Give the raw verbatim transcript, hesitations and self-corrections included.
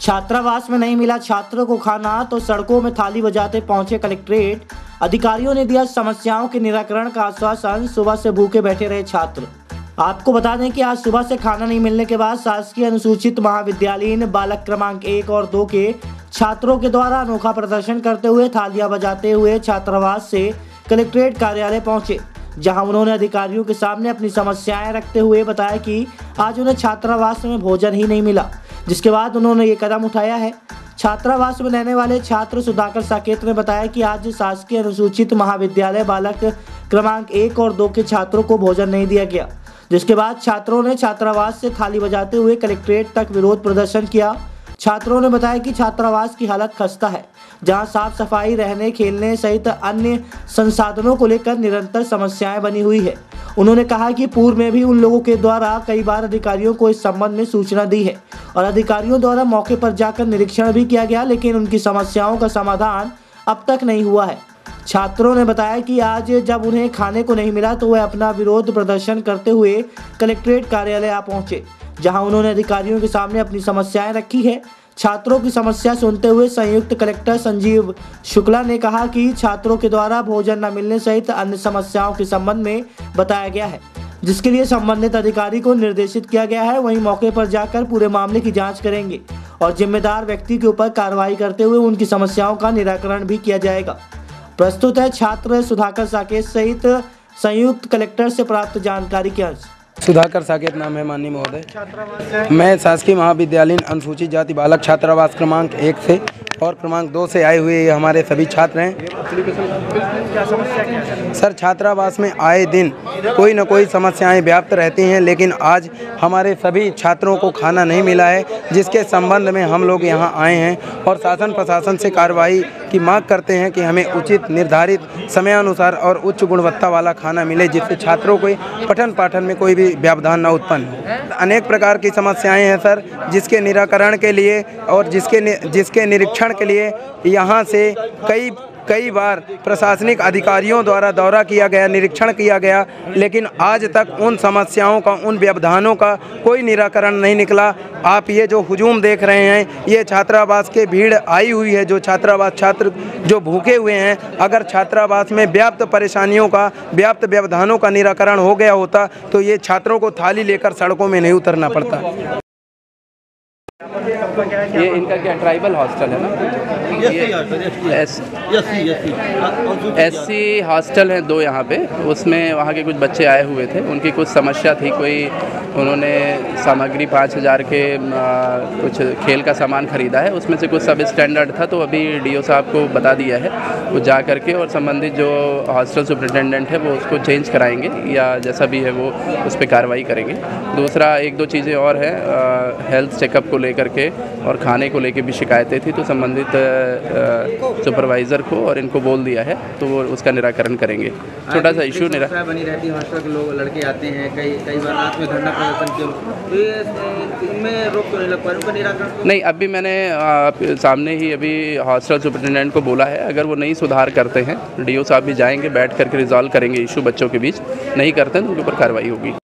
छात्रावास में नहीं मिला छात्रों को खाना तो सड़कों में थाली बजाते पहुंचे कलेक्ट्रेट। अधिकारियों ने दिया समस्याओं के निराकरण का आश्वासन। सुबह से भूखे बैठे रहे छात्र। आपको बता दें कि आज सुबह से खाना नहीं मिलने के बाद शासकीय अनुसूचित महाविद्यालयीन बालक क्रमांक एक और दो के छात्रों के द्वारा अनोखा प्रदर्शन करते हुए थालियां बजाते हुए छात्रावास से कलेक्ट्रेट कार्यालय पहुंचे, जहां उन्होंने अधिकारियों के सामने अपनी समस्याएं रखते हुए बताया कि आज उन्हें छात्रावास में भोजन ही नहीं मिला, जिसके बाद उन्होंने ये कदम उठाया है। छात्रावास में रहने वाले छात्र सुधाकर साकेत ने बताया कि आज शासकीय अनुसूचित महाविद्यालय बालक क्रमांक एक और दो के छात्रों को भोजन नहीं दिया गया, जिसके बाद छात्रों ने छात्रावास से थाली बजाते हुए कलेक्ट्रेट तक विरोध प्रदर्शन किया। छात्रों ने बताया कि छात्रावास की हालत खस्ता है, जहां साफ सफाई, रहने, खेलने सहित अन्य संसाधनों को लेकर निरंतर समस्याएं बनी हुई है। उन्होंने कहा कि पूर्व में भी उन लोगों के द्वारा कई बार अधिकारियों को इस संबंध में सूचना दी है और अधिकारियों द्वारा मौके पर जाकर निरीक्षण भी किया गया, लेकिन उनकी समस्याओं का समाधान अब तक नहीं हुआ है। छात्रों ने बताया कि आज जब उन्हें खाने को नहीं मिला तो वह अपना विरोध प्रदर्शन करते हुए कलेक्ट्रेट कार्यालय आ पहुंचे, जहां उन्होंने अधिकारियों के सामने अपनी समस्याएं रखी है। छात्रों की समस्या सुनते हुए संयुक्त कलेक्टर संजीव शुक्ला ने कहा कि छात्रों के द्वारा भोजन न मिलने सहित अन्य समस्याओं के संबंध में बताया गया है, जिसके लिए संबंधित अधिकारी को निर्देशित किया गया है। वहीं मौके पर जाकर पूरे मामले की जांच करेंगे और जिम्मेदार व्यक्ति के ऊपर कार्रवाई करते हुए उनकी समस्याओं का निराकरण भी किया जाएगा। प्रस्तुत है छात्र सुधाकर साकेत सहित संयुक्त कलेक्टर से प्राप्त जानकारी के अंश। सुधाकर साकेत नाम है माननीय महोदय। मैं शासकीय महाविद्यालयीन अनुसूचित जाति बालक छात्रावास क्रमांक एक से और क्रमांक दो से आए हुए हमारे सभी छात्र हैं। क्या समस्या क्या है? सर, छात्रावास में आए दिन कोई न कोई समस्याएं व्याप्त रहती हैं, लेकिन आज हमारे सभी छात्रों को खाना नहीं मिला है, जिसके संबंध में हम लोग यहां आए हैं और शासन प्रशासन से कार्रवाई की मांग करते हैं कि हमें उचित निर्धारित समयानुसार और उच्च गुणवत्ता वाला खाना मिले, जिससे छात्रों को पठन पाठन में कोई भी व्यवधान न उत्पन्न हो। अनेक प्रकार की समस्याएं हैं सर, जिसके निराकरण के लिए और जिसके जिसके निरीक्षण के लिए यहाँ से कई कई बार प्रशासनिक अधिकारियों द्वारा दौरा किया गया, निरीक्षण किया गया, लेकिन आज तक उन समस्याओं का, उन व्यवधानों का कोई निराकरण नहीं निकला। आप ये जो हुजूम देख रहे हैं, ये छात्रावास के भीड़ आई हुई है, जो छात्रावास छात्र जो भूखे हुए हैं। अगर छात्रावास में व्याप्त परेशानियों का, व्याप्त व्यवधानों का निराकरण हो गया होता तो ये छात्रों को थाली लेकर सड़कों में नहीं उतरना पड़ता। ये इनका क्या ट्राइबल हॉस्टल है ना? एस सी हॉस्टल हैं दो यहाँ पे। उसमें वहाँ के कुछ बच्चे आए हुए थे, उनकी कुछ समस्या थी। कोई उन्होंने सामग्री पाँच हज़ार के आ, कुछ खेल का सामान ख़रीदा है, उसमें से कुछ सब स्टैंडर्ड था, तो अभी डीओ साहब को बता दिया है, वो जा करके और संबंधित जो हॉस्टल सुपरिटेंडेंट है वो उसको चेंज कराएंगे या जैसा भी है वो उस पर कार्रवाई करेंगे। दूसरा, एक दो चीज़ें और हैं, हेल्थ चेकअप को लेकर के और खाने को लेकर भी शिकायतें थी, तो संबंधित सुपरवाइज़र को और इनको बोल दिया है, तो वो उसका निराकरण करेंगे। छोटा सा इशू निरा बनी रहती है, हॉस्टल के लोग लड़के आते हैं, कई कई बार रात में धरना प्रदर्शन किया, तो ये इनमें रोक तो नहीं लग पा रहा, उनका निराकरण नहीं। अभी मैंने आ, सामने ही अभी हॉस्टल सुपरिटेंडेंट को बोला है, अगर वो नहीं सुधार करते हैं, डीओ साहब भी जाएंगे, बैठ करके रिजॉल्व करेंगे इशू बच्चों के बीच। नहीं करते हैं तो उनके ऊपर कार्रवाई होगी।